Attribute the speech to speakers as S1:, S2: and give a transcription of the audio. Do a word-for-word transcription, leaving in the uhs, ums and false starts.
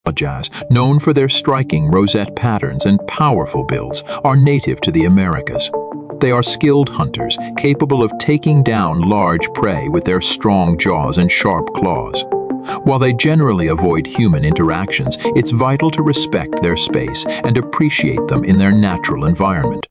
S1: Jaguars, known for their striking rosette patterns and powerful builds, are native to the Americas. They are skilled hunters, capable of taking down large prey with their strong jaws and sharp claws. While they generally avoid human interactions, it's vital to respect their space and appreciate them in their natural environment.